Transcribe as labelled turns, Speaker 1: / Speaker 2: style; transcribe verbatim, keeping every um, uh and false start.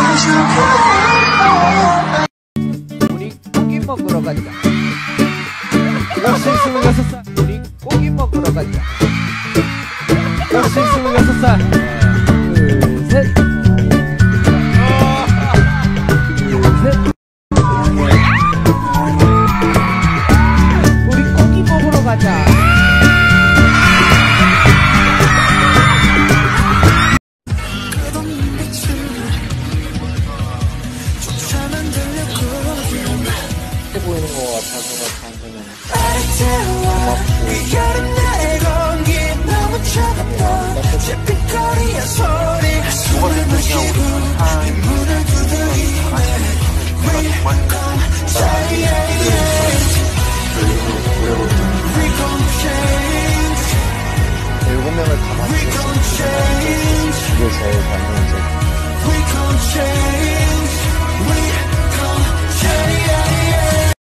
Speaker 1: 우리 고기 먹으러 가자. 역시 스물여섯 살. 우리 고기 먹으러 가자. 역시 스물여섯 살. 둘, 셋. 둘, 셋. 우리 고기 먹으러 가자. 보이는 것 같아서 저한테는 뭐가 됐느냐 일곱 명을 다 맞추고 이게 제일 감동이죠.